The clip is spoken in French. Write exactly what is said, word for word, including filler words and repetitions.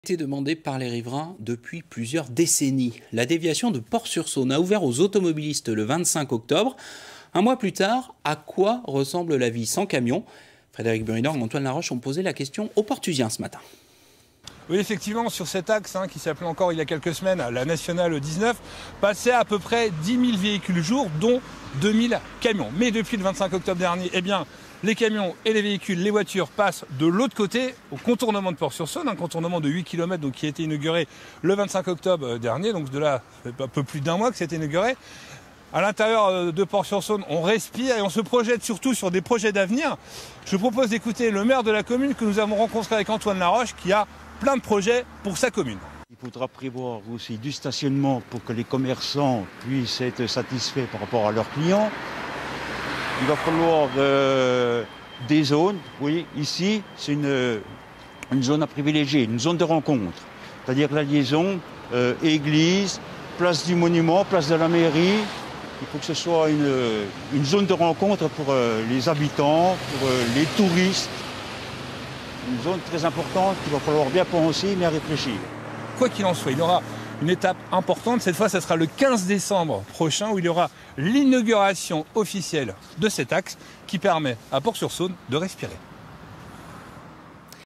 Été demandée par les riverains depuis plusieurs décennies. La déviation de Port-sur-Saône a ouvert aux automobilistes le vingt-cinq octobre. Un mois plus tard, à quoi ressemble la vie sans camion? Frédéric Buridor et Antoine Laroche ont posé la question aux Portusiens ce matin. Oui, effectivement, sur cet axe hein, qui s'appelait encore il y a quelques semaines la Nationale dix-neuf, passaient à peu près dix mille véhicules jour, dont deux mille camions. Mais depuis le vingt-cinq octobre dernier, eh bien, les camions et les véhicules, les voitures passent de l'autre côté, au contournement de Port-sur-Saône, un contournement de huit kilomètres donc, qui a été inauguré le vingt-cinq octobre dernier, donc de là, un peu plus d'un mois que c'est inauguré. À l'intérieur de Port-sur-Saône, on respire et on se projette surtout sur des projets d'avenir. Je propose d'écouter le maire de la commune que nous avons rencontré avec Antoine Laroche, qui a plein de projets pour sa commune. Il faudra prévoir aussi du stationnement pour que les commerçants puissent être satisfaits par rapport à leurs clients. Il va falloir euh, des zones. Oui, ici, c'est une, une zone à privilégier, une zone de rencontre. C'est-à-dire la liaison euh, église, place du monument, place de la mairie. Il faut que ce soit une, une zone de rencontre pour euh, les habitants, pour euh, les touristes. Une zone très importante qu'il va falloir bien penser, mais à réfléchir. Quoi qu'il en soit, il y aura une étape importante. Cette fois, ce sera le quinze décembre prochain où il y aura l'inauguration officielle de cet axe qui permet à Port-sur-Saône de respirer.